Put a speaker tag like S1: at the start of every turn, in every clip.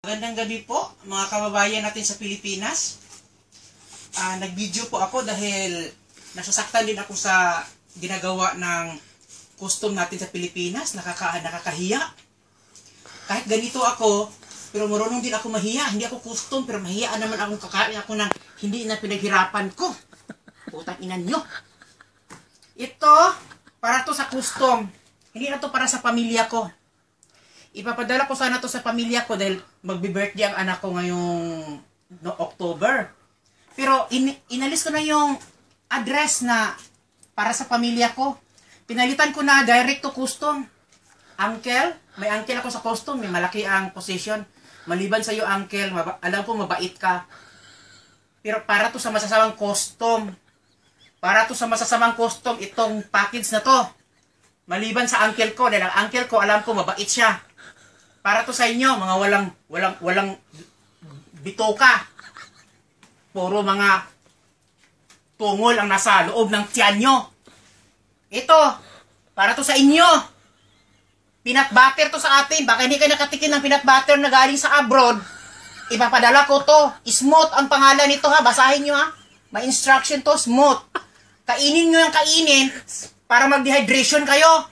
S1: Magandang gabi po mga kababayan natin sa Pilipinas. Nag-video po ako dahil nasasaktan din ako sa ginagawa ng custom natin sa Pilipinas. Nakakahiya. Kahit ganito ako, pero marunong din ako mahiya. Hindi ako custom, pero mahiya naman akong kakain ako ng hindi na pinaghirapan ko. Putang ina nyo. Ito, para to sa custom. Hindi na to para sa pamilya ko. Ipapadala ko sana to sa pamilya ko dahil magbi-birthday ang anak ko ngayong October. Pero inalis ko na yung address na para sa pamilya ko. Pinalitan ko na direct to custom. Uncle, may uncle ako sa custom, may malaki ang position. Maliban sa iyo uncle, alam ko mabait ka. Pero para to sa masasamang custom. Para to sa masasamang custom itong package na to. Maliban sa uncle ko, dahil ang uncle ko alam ko mabait siya. Para to sa inyo, mga walang bitoka. Puro mga tungol ang nasa loob ng tiyan nyo. Ito, para to sa inyo. Peanut butter to sa atin. Baka hindi kayo nakatikin ng peanut butter na galing sa abroad. Ipapadala ko to. Smooth ang pangalan nito ha. Basahin nyo ha. May instruction to, smooth. Kainin nyo yung kainin para mag-dehydration kayo.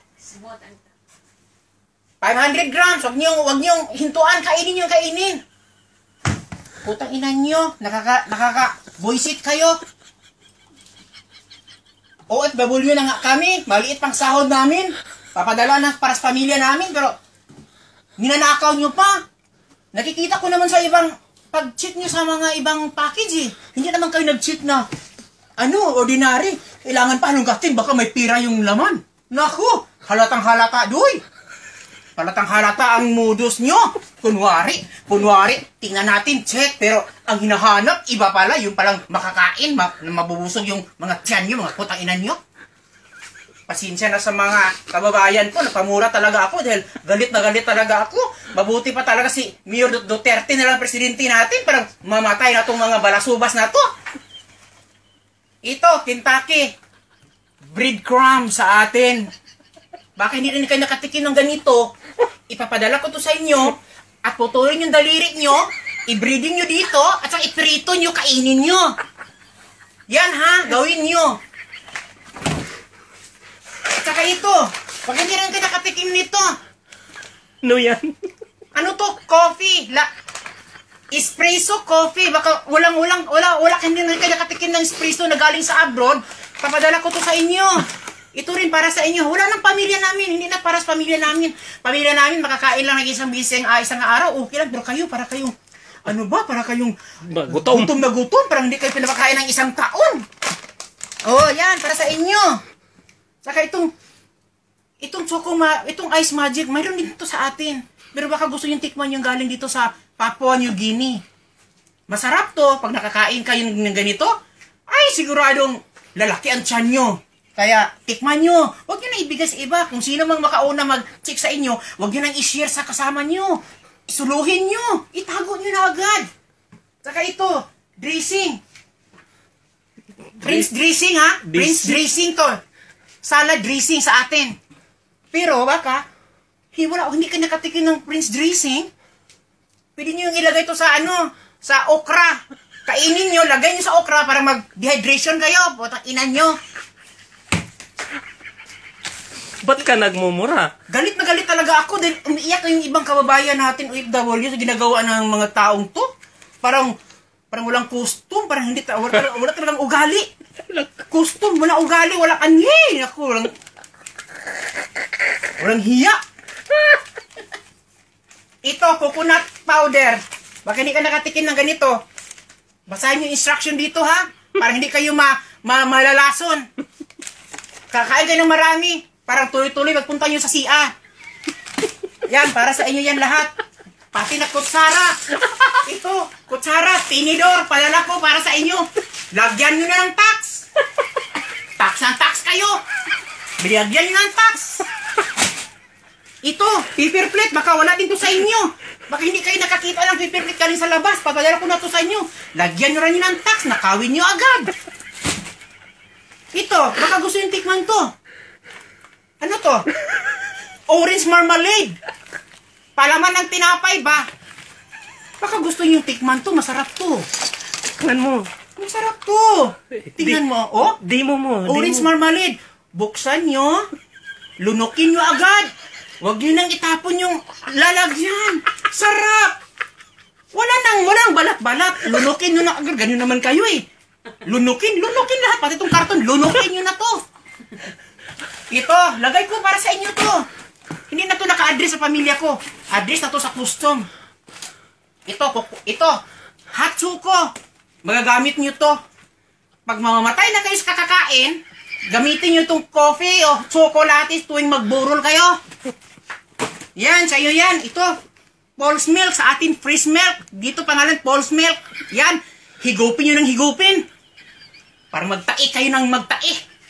S1: 500 grams. Huwag nyo hintuan. Kainin nyo yung kainin. Putang ina nyo. Nakaka-voice kayo. OFW na nga kami. Maliit pang sahod namin. Papadala na para sa pamilya namin. Pero, ninanakaw nyo pa. Nakikita ko naman sa ibang pag-cheat nyo sa mga ibang package eh. Hindi naman kayo nag-cheat na ordinary. Kailangan pa halonggatin. Baka may pira yung laman. Naku! Halatang halata, duy! Halatang halata ang modus nyo. Kunwari, tingnan natin, check. Pero ang hinahanap, iba pala, yung palang makakain, mabubusog yung mga tiyan nyo, mga putang inan nyo. Pasensya na sa mga kababayan ko, napamura talaga ako dahil galit na galit talaga ako. Mabuti pa talaga si Mayor Duterte na lang presidente natin, parang mamatay na itong mga balasubas na to. Ito, Kentucky. Breadcrumb sa atin. Baka hindi rin kayo nakatikin ng ganito. Ipapadala ko to sa inyo at putulin yung daliri nyo, i-breeding nyo dito, at saka iprito nyo, kainin nyo. Yan ha, gawin nyo. At saka ito, pag hindi rin kayo nakatikim nito.
S2: Ano yan?
S1: Ano to? Coffee. Espresso coffee. Baka wala hindi rin kayo nakatikim ng espresso na galing sa abroad. Papadala ko to sa inyo. Ito rin para sa inyo. Wala ng pamilya namin. Hindi na para sa pamilya namin. Pamilya namin, makakain lang ng isang araw. Okay lang. Pero kayo, para kayong, para kayong gutom na gutom. Parang hindi kayo pinapakain ng isang taon. Oh, yan. Para sa inyo. Saka itong Ice Magic, mayroon din ito sa atin. Pero baka gusto yung tikman yung galing dito sa Papua New Guinea. Masarap to. Pag nakakain kayo ng ganito, ay siguradong lalaki ang tiyan nyo. Kaya, tikman nyo. Huwag nyo na ibigay sa iba. Kung sino mang makauna mag-check sa inyo, huwag nyo nang i-share sa kasama nyo. Isuluhin nyo. Itago nyo na agad. Saka ito, dressing. Prince dressing ha? Prince dressing to. Salad dressing sa atin. Pero baka, hindi ka nakatikin ng Prince dressing. Pwede nyo yung ilagay to sa sa okra. Kainin nyo, lagay nyo sa okra para mag-dehydration kayo. Putang ina nyo.
S2: Ba't ka nagmumura?
S1: Galit na galit talaga ako dahil umiiyak yung ibang kababayan natin OFW sa ginagawa ng mga taong to. Parang walang custom, parang wala talagang ugali. Custom, wala ugali, wala kanyi. Ako, walang hiya. Ito, coconut powder. Baka hindi ka nakatikin ng ganito. Basahin yung instruction dito ha. Para hindi kayo malalason. Kakain kayo ng marami. Parang tuloy-tuloy magpunta nyo sa CA. Yan, para sa inyo yan lahat. Pati na kutsara. Ito, kutsara, tinidor, padala ko para sa inyo. Lagyan nyo na ng tax. Tax ng tax kayo. Bilagyan nyo na ng tax. Ito, paper plate, baka wala din to sa inyo. Baka hindi kayo nakakita ng paper plate galing sa labas. Papadala ko na to sa inyo. Lagyan nyo rin ng tax, nakawin nyo agad. Ito, baka gusto yung tikman to. Ano to? Orange marmalade. Palaman ng tinapay ba? Baka gusto niyo yung tikman to, masarap to.
S2: Tikman mo.
S1: Masarap to. Tingnan mo, oh.
S2: Demo mo.
S1: Orange marmalade. Buksan nyo. Lunukin nyo agad. Huwag nyo nang itapon yung lalagyan. Sarap. Walang balat-balat. Lunukin nyo na agad. Ganyan naman kayo eh. Lunukin lahat. Pati itong karton, lunukin nyo na to. Ito, lagay ko para sa inyo to. Hindi na to naka-address sa pamilya ko. Address na to sa custom. Ito. Hatsuko. Magagamit nyo to. Pag mamamatay na kayo sa kakakain, gamitin nyo itong coffee o chocolates tuwing magburol kayo. Yan, sa'yo yan. Ito, Paul's Milk. Sa atin, fresh milk. Dito pangalan, Paul's Milk. Yan, higupin nyo ng higupin. Para magtae kayo ng magtae.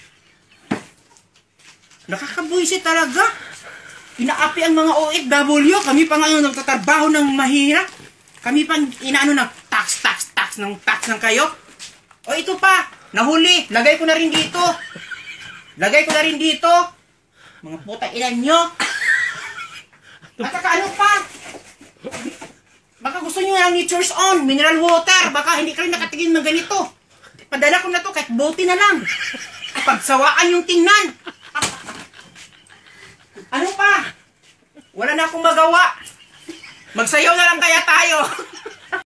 S1: Nakakabuisit talaga. Inaapi ang mga OFW. Kami pa nga nagtatrabaho ng mahirap. Kami pang inaano ng tax ng kayo. O ito pa, nahuli. Lagay ko na rin dito. Mga putang ilan nyo. At saka ano pa? Baka gusto nyo ng Nature's Own, mineral water. Baka hindi kayo nakatingin ng ganito. Padala ko na to kahit bote na lang. Pagsawaan yung tingnan. Ano pa? Wala na akong magawa. Magsayaw na lang kaya tayo.